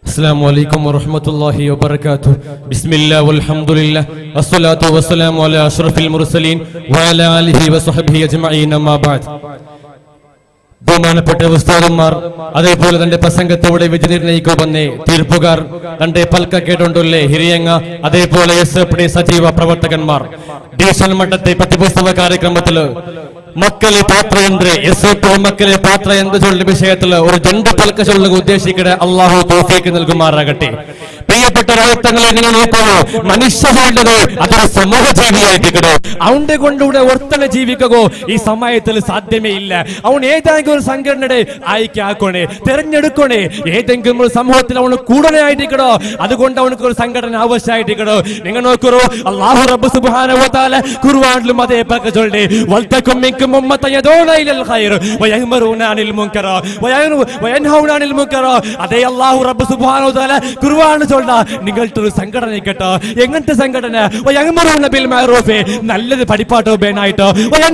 السلام عليكم ورحمة الله وبركاته. بسم الله والحمد لله والصلاة والسلام على أشرف المرسلين وعلى آله وصحبه أجمعين أما بعد. ബഹുമാനപ്പെട്ട ഉസ്താദന്മാർ, അതേപോലെ തന്റെ പ്രസംഗത്തോടെ വിധി നിർണയിക്കുമെന്ന് തീർപ്പുകാർ, തന്റെ പൽക്ക കേട്ടുകൊണ്ടുള്ള ഹിരിയങ്ങ, അതേപോലെ എസ് സജീവ പ്രവർത്തകന്മാർ, ഡിവിഷൻ മട്ടത്തെ പ്രതിപുസ്തക കാര്യക്രമത്തില് മക്കളെ പാത്ര എന്ന് മക്കളെ പാത്ര എന്ന് ചൊല്ലുന്ന വിഷയത്തില് ഒരു രണ്ട് പൽക്ക ചൊല്ലുക ഉദ്ദേശിക്കട്ടെ. അള്ളാഹു തൗഫീഖ് നൽകുമാറാകട്ടെ. പ്രിയപ്പെട്ട രാജ്യങ്ങളെ, നിങ്ങൾ നോക്കണോ, മനുഷ്യ വേണ്ടത് അതൊരു സമൂഹ ജീവിയായിരിക്കണോ. അവന്റെ കൊണ്ടുകൂടെ ഒർത്തനെ ജീവിക്കോ ഈ സമയത്തിൽ സാധ്യമേ ഇല്ല. അവൻ ഏതെങ്കിലും ഒരു സംഘടനയുടെ ആയിക്കാക്കണേ, തെരഞ്ഞെടുക്കണേ, ഏതെങ്കിലും ഒരു സമൂഹത്തിൽ അവന് കൂടനെ ആയിട്ടിക്കണോ. അതുകൊണ്ട് അവനക്ക് ഒരു സംഘടന ആവശ്യമായിട്ടിക്കണോ. നിങ്ങൾ നോക്കൂ, അല്ലാഹു റബ്ബ് സുബ്ഹാനഹു വ തആല ഖുർആനിലും അതേ പക്ക ചൊല്ലി വൽതകും മിൻകും ഉമ്മത്തൻ യദഊന ഇലൽ ഖൈർ വയഅ്മുറൂന അനിൽ മുൻകർ വയൻഹൗന അനിൽ മുൻകർ. അതേ അല്ലാഹു റബ്ബ് സുബ്ഹാനഹു വ തആല ഖുർആനിൽ നിങ്ങളുടെ ഒരു സംഘടന കേട്ടോ. എങ്ങനത്തെ സംഘടന? ബിൽ മഅറൂഫ്, നല്ലത് പഠിപ്പാട്ടോ ബേനായിട്ടോ,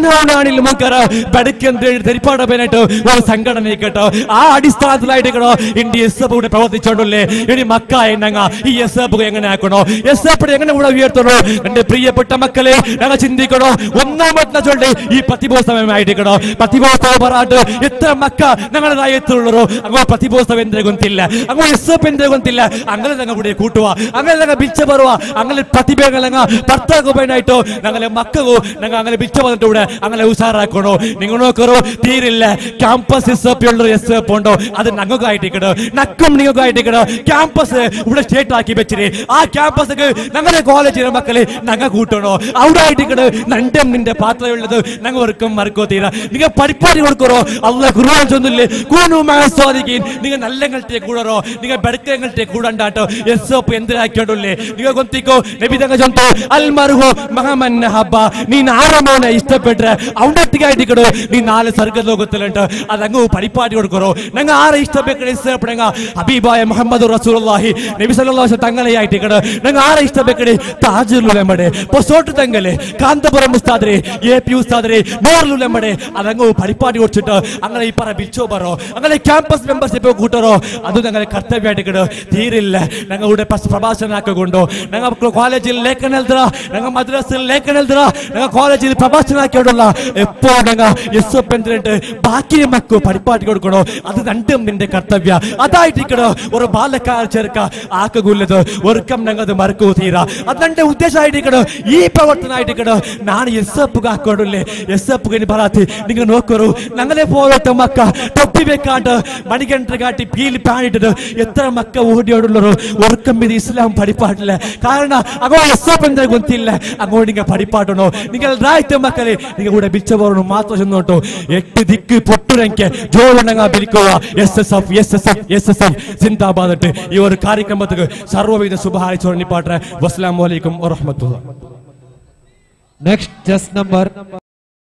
ധരിപ്പാട്ടോ ബേനായിട്ടോ ഒരു സംഘടന കേട്ടോ. ആ അടിസ്ഥാനത്തിലായിട്ട് ഇന്ത്യ എസ് എഫ് കൂടെ പ്രവർത്തിച്ചോണ്ടല്ലേ. ഇനി മക്ക എന്നങ്ങ ഈ എസ് എഫ് എങ്ങനെ ആക്കണോ, എസ് എഫ് എങ്ങനെ കൂടെ ഉയർത്തണോ? എന്റെ പ്രിയപ്പെട്ട മക്കളെ, ഞങ്ങൾ ചിന്തിക്കണോ. ഒന്നാമത്തെ ചൊല്ലി ഈ പ്രതിബോധമായിട്ടിക്കണോ. പ്രതിബോധം പറയാട്ട് എത്ര മക്ക ഞങ്ങളുടെ രാജ്യത്തുള്ളൂ. അങ്ങനെ പ്രതിബോധം എന്തിനെ കൊന്നില്ല, അങ്ങനെ എസ് എഫ് എന്തിനെ കൊന്നില്ല. അങ്ങനെ കൂടെ കൂട്ടുക, അങ്ങനെ ബിച്ച പറയുക, അങ്ങനെ പ്രതിഭകളങ്ങ ഭർത്താക്കുവാനായിട്ടോ ഞങ്ങളെ മക്കോ ഞങ്ങൾ അങ്ങനെ ബിച്ച പറഞ്ഞിട്ടൂടെ അങ്ങനെ ഉഷാറാക്കണോ. നിങ്ങൾ നോക്കറോ, തീരില്ല. ക്യാമ്പസ് എസ് എഫ് ഉള്ള എസ് എഫ് ഉണ്ടോ, അത് ഞങ്ങൾക്കായിട്ടിക്കണോ, നക്കും നിങ്ങൾക്കായിട്ടിക്കണോ. ക്യാമ്പസ് ഇവിടെ സ്റ്റേറ്റ് ആക്കി വെച്ചിട്ട് ആ ക്യാമ്പസ് ഞങ്ങളുടെ കോളേജിലെ മക്കളെ ഞങ്ങൾ കൂട്ടണോ. അവിടെ ആയിട്ടിക്കണോ നന്റെ നിന്റെ പാത്രമുള്ളത് ഞങ്ങൾ വർക്കും മറക്കോ തീര. നിങ്ങൾ പരിപ്പാടി കൊടുക്കറോ. അള്ളാഹു ഖുർആൻ ചൊല്ലില്ലേ, കൂനൂ മഅ സ്വാദിഖീൻ. നിങ്ങൾ നല്ലങ്ങളുടെ കൂടറോ, നിങ്ങൾ ബെടക്കങ്ങളുടെ കൂടണ്ടാട്ടോ. എസ് എഫ് എന്തിനാക്കിയോണ്ടല്ലേ നിങ്ങൾ കൊത്തിക്കോ. നബി തങ്ങൾ ചൊല്ലുന്നു, അൽ മർഹു മഅമൻ നഹബ. നീ ആരമോനെ ഇഷ്ടപ്പെട്ട ഔണ്ടത്തിക്കായിട്ടിക്കടോ, നീ നാല് സ്വർഗ്ഗലോകത്തിലുണ്ട്. അതങ്ങ് പരിപ്പാടി കൊടുക്കറോ. ഞങ്ങൾ ആരെ ഇഷ്ടപ്പെട്ട ഇഷ്ടപ്പെടുക ഹബീബായ മുഹമ്മദ് റസൂലുള്ളാഹി നബി സല്ലല്ലാഹു അലൈഹി വസല്ലം തങ്ങളെ ആയിട്ടിക്കടോ. ഞങ്ങൾ ആരെ ഇഷ്ടപ്പെട്ട താജുൽ ഉലമയുടെ പൊസോട്ട് തങ്ങളെ, കാന്തപുരം ഉസ്താദരെ, എപി ഉസ്താദരെ, നൂറുൽ ഉലമയുടെ അതങ്ങ് പരിപ്പാടി കൊടുത്തിട്ട് അങ്ങനെ ഈ പറ ബിച്ചോ പറോ, അങ്ങനെ ക്യാമ്പസ് മെമ്പർഷിപ്പ് കൂട്ടറോ. അത് ഞങ്ങളുടെ കർത്തവ്യമായിട്ടിക്കടോ. തീരില്ല. ഞങ്ങളുടെ പ്രഭാഷണാക്കൊണ്ടോ, ഞങ്ങൾ കോളേജിൽ ലേഖനം എഴുതുക, ഞങ്ങൾ മദ്രസയിൽ ലേഖനം എഴുതുക, ഞങ്ങൾ കോളേജിൽ പ്രഭാഷണാക്കിയോടുള്ള എപ്പോ ഞങ്ങൾ എസ് എഫ് എന്തിനുണ്ട് ബാക്കി മക്കു പരിപ്പാട്ടി കൊടുക്കണോ. അത് രണ്ടും നിന്റെ കർത്തവ്യ. അതായിട്ടിക്കണോ. ഒരു ബാലക്കാർ ചേർക്ക ആക്കുള്ളത് ഒരുക്കം ഞങ്ങൾ മറക്കൂ തീര. അത് എന്റെ ഉദ്ദേശമായിട്ടിക്കണോ. ഈ പ്രവർത്തനമായിട്ടിക്കണോ. നാണ് എസ് എഫ് ആക്കോണ്ടല്ലേ. എസ് എഫ് പറയാത്തി നിങ്ങൾ നോക്കൂ. ഞങ്ങളെ പോലത്തെ മക്ക തൊപ്പി വെക്കാണ്ട് മണികണ്ഠ കാട്ടി പീലി പാണിട്ട് എത്ര മക്ക ഓടിയോടുള്ളൂ. ഒർക്കം ഇത് ഇസ്ലാം പഠിപ്പാട്ടില്ല. കാരണം അങ്ങോ എസ് എഫ് എന്താ ഗൊത്തില്ല. അങ്ങോട്ട് നിങ്ങൾ പഠിപ്പാട്ടണോ. നിങ്ങൾ രാജ്യത്തെ മക്കളെ നിങ്ങൾ കൂടെ ബിച്ച പോകണം മാത്രം ചെന്നോട്ടോ. 8 ദിക്ക് പൊട്ടുരയ്ക്ക് ജോലണങ്ങ ബിരിക്കുക. S S F S S F S S F സിന്ദാബാദ്. ഈ ഒരു കാര്യക്രമത്തിൽ സർവ്വവിധ ശുഭഹാരിച്ചോണ്ടി പാട്ടെ. വസ്സലാമു അലൈക്കും വറഹ്മത്തുള്ളാഹി. Next just number